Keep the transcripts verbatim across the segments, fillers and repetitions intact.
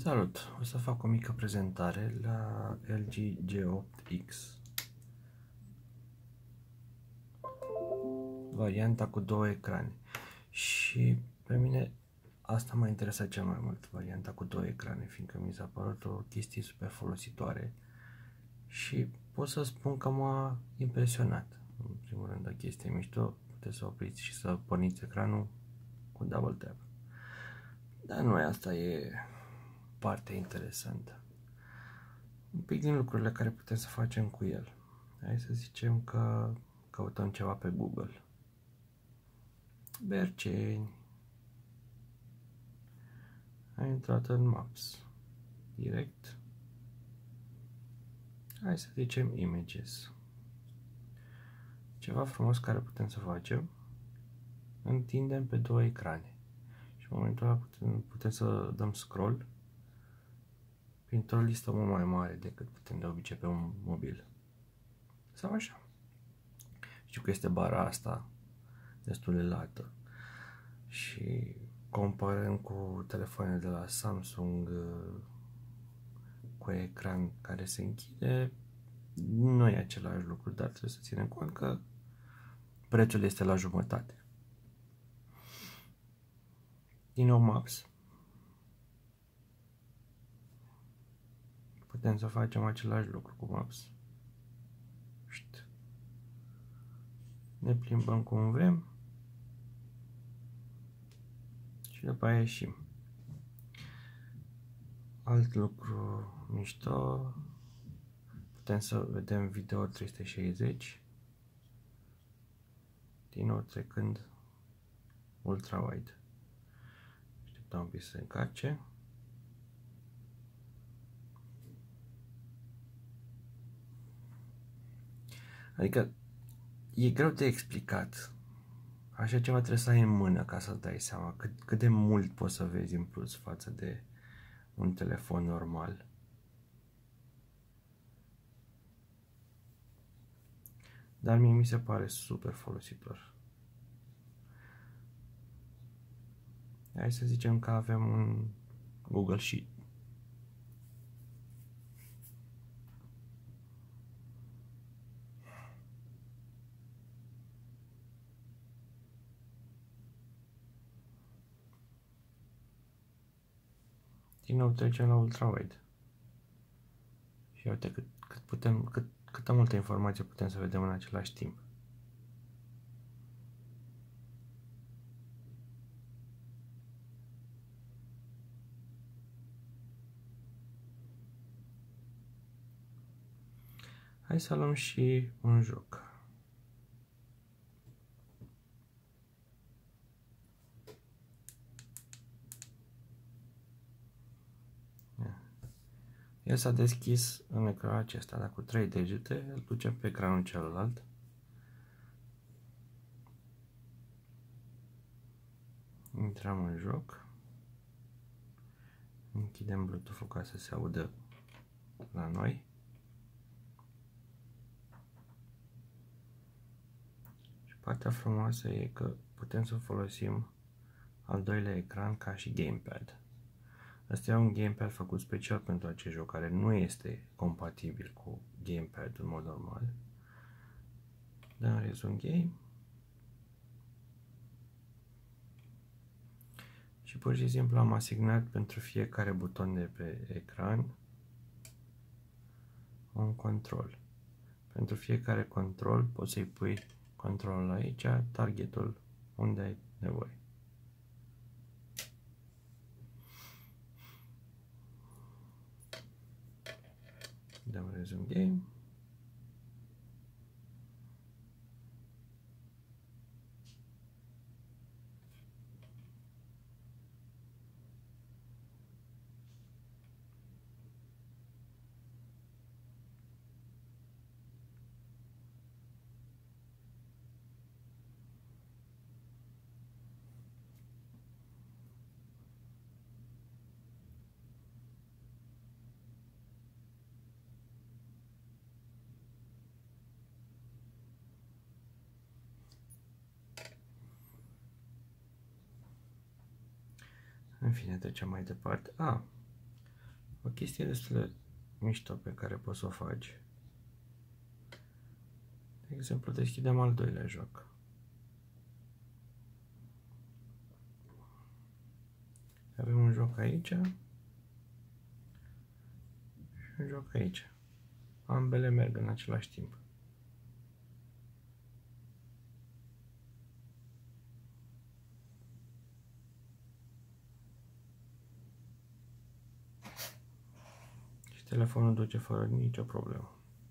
Salut! O să fac o mică prezentare la L G G opt X, varianta cu două ecrane, și pe mine asta m-a interesat cel mai mult, varianta cu două ecrane, fiindcă mi s-a părut o chestie super folositoare și pot să spun că m-a impresionat. În primul rând, o chestie mișto, puteți să opriți și să porniți ecranul cu double tap. Dar nu asta e partea interesantă. Un pic din lucrurile care putem să facem cu el. Hai să zicem că căutăm ceva pe Google. Berceni. Ai intrat în Maps. Direct. Hai să zicem Images. Ceva frumos care putem să facem. Întindem pe două ecrane. Și în momentul ăla putem, putem să dăm scroll printr-o listă mult mai mare decât putem de obicei pe un mobil. Sau așa. Știu că este bara asta destul de lată. Și comparând cu telefoanele de la Samsung cu ecran care se închide, nu e același lucru, dar trebuie să ținem cont că prețul este la jumătate. Din nou Maps. Putem să facem același lucru cu Maps. Ne plimbăm cum vrem și după aia ieșim. Alt lucru mișto, putem să vedem video trei sute șaizeci, din nou trecând ultra-wide. Așteptăm un pic să se încarce. Adică e greu de explicat. Așa ceva trebuie să ai în mână ca să-ți dai seama cât, cât de mult poți să vezi în plus față de un telefon normal. Dar mie mi se pare super folositor. Hai să zicem că avem un Google Sheet. Din nou trecem la ultra-wide. Și uite cât, cât putem, cât, câtă multă informație putem să vedem în același timp. Hai să luăm și un joc. El s-a deschis în ecranul acesta, dar cu trei degete îl ducem pe ecranul celălalt. Intrăm în joc. Închidem Bluetooth-ul ca să se audă la noi. Și partea frumoasă e că putem să folosim al doilea ecran ca și gamepad. Asta e un gamepad făcut special pentru acest joc, care nu este compatibil cu gamepad în mod normal. Dăm resume game. Și pur și simplu am asignat pentru fiecare buton de pe ecran un control. Pentru fiecare control poți să-i pui controlul aici, targetul unde ai nevoie. Dăm resume game. În fine, trecem mai departe. Ah, O chestie destul de mișto pe care poți să o faci. De exemplu, deschidem al doilea joc. Avem un joc aici și un joc aici. Ambele merg în același timp. Și telefonul duce fără nicio problemă.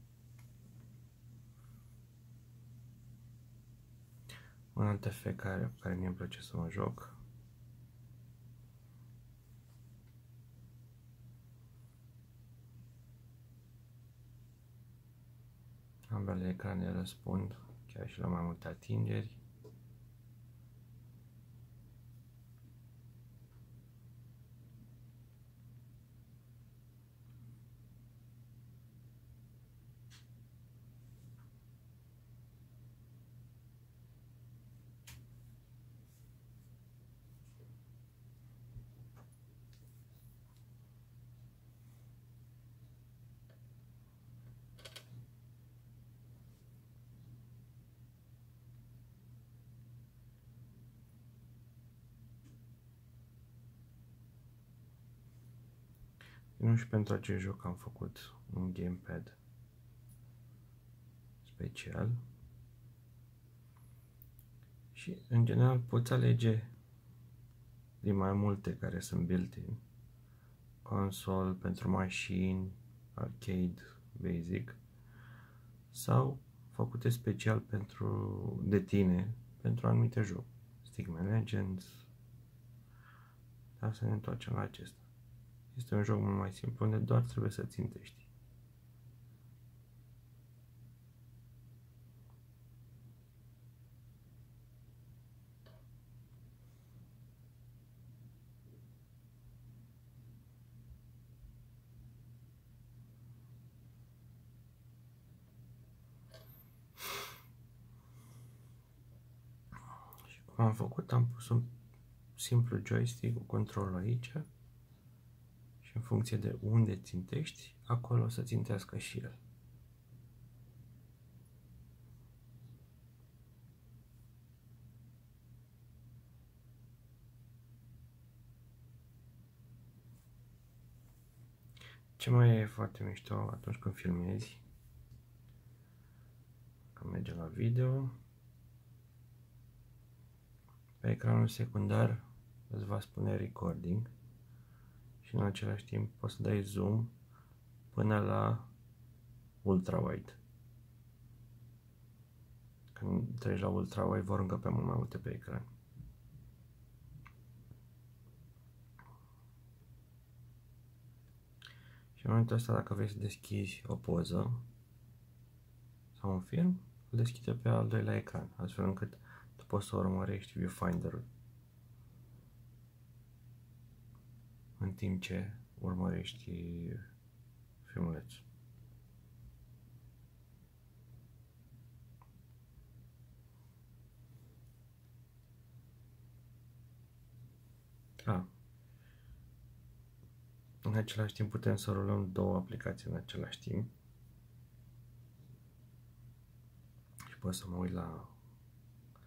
Un alt efect care, care mie îmi place să mă joc. Ambele ecrane răspund chiar și la mai multe atingeri. Nu și pentru acest joc am făcut un gamepad special și în general poți alege din mai multe care sunt built-in, console pentru mașini, arcade, basic, sau făcute special pentru de tine pentru anumite jocuri, Stickman Legends. Dar să ne întoarcem la acesta. Este un joc mult mai simplu, unde doar trebuie să țintești. Și cum am făcut, am pus un simplu joystick cu controlul aici. Și în funcție de unde țintești, acolo o să țintească și el. Ce mai e foarte mișto atunci când filmezi, când mergem la video, pe ecranul secundar îți va spune recording și în același timp poți să dai zoom până la ultra-wide. Când treci la ultra-wide vor încăpe mult mai multe pe ecran. Și în momentul ăsta, dacă vrei să deschizi o poză sau un film, îl deschide pe al doilea ecran, astfel încât tu poți să urmărești viewfinder-ul în timp ce urmărești filmulețul. Ah. În același timp putem să rulăm două aplicații în același timp. Și pot să mă uit la